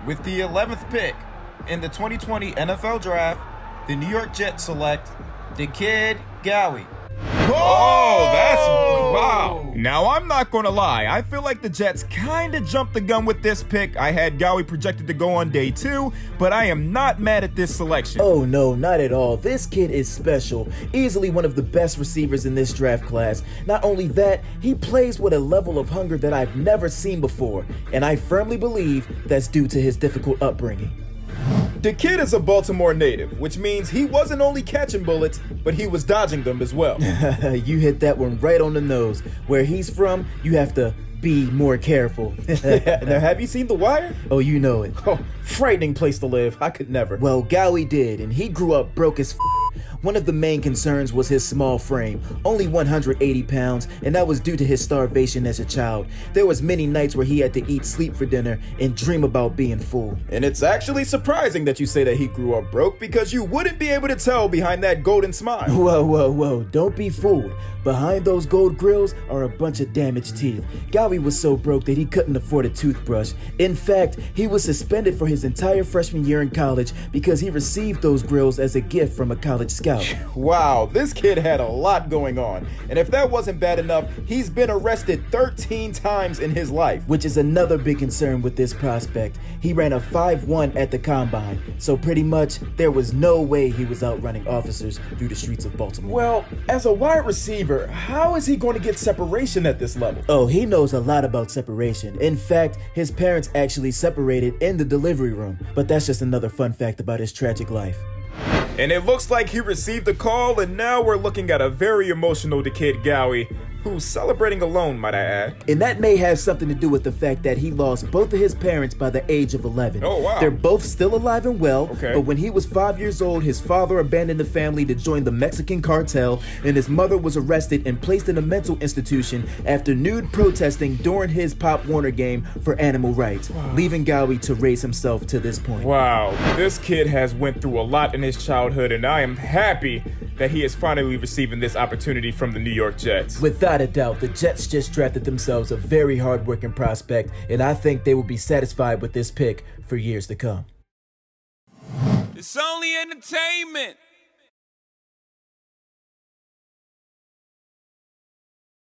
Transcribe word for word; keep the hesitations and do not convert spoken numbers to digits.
With the eleventh pick in the twenty twenty N F L Draft, the New York Jets select the Kid Gowie. Oh, that's wow. Now, I'm not going to lie. I feel like the Jets kind of jumped the gun with this pick. I had Gowie projected to go on day two, but I am not mad at this selection. Oh, no, not at all. This kid is special. Easily one of the best receivers in this draft class. Not only that, he plays with a level of hunger that I've never seen before, and I firmly believe that's due to his difficult upbringing. The kid is a Baltimore native, which means he wasn't only catching bullets, but he was dodging them as well. You hit that one right on the nose. Where he's from, you have to be more careful. Now, have you seen The Wire? Oh, you know it. Oh, frightening place to live. I could never. Well, Gowie did, and he grew up broke as f***. One of the main concerns was his small frame, only one hundred eighty pounds, and that was due to his starvation as a child. There was many nights where he had to eat sleep for dinner and dream about being full. And it's actually surprising that you say that he grew up broke, because you wouldn't be able to tell behind that golden smile. Whoa, whoa, whoa, don't be fooled. Behind those gold grills are a bunch of damaged teeth. Gowie was so broke that he couldn't afford a toothbrush. In fact, he was suspended for his entire freshman year in college because he received those grills as a gift from a college scout. Wow, this kid had a lot going on. And if that wasn't bad enough, he's been arrested thirteen times in his life. Which is another big concern with this prospect. He ran a five one at the combine, so pretty much there was no way he was outrunning officers through the streets of Baltimore. Well, as a wide receiver, how is he going to get separation at this level? Oh, he knows a lot about separation. In fact, his parents actually separated in the delivery room. But that's just another fun fact about his tragic life. And it looks like he received a call, and now we're looking at a very emotional Kid Gowie, who's celebrating alone, might I add. And that may have something to do with the fact that he lost both of his parents by the age of eleven. Oh, wow. They're both still alive and well, okay. But when he was five years old, his father abandoned the family to join the Mexican cartel, and his mother was arrested and placed in a mental institution after nude protesting during his Pop Warner game for animal rights, wow. Leaving Gowie to raise himself to this point. Wow, this kid has went through a lot in his childhood, and I am happy that he is finally receiving this opportunity from the New York Jets. Without a doubt, the Jets just drafted themselves a very hard-working prospect, and I think they will be satisfied with this pick for years to come. It's only entertainment.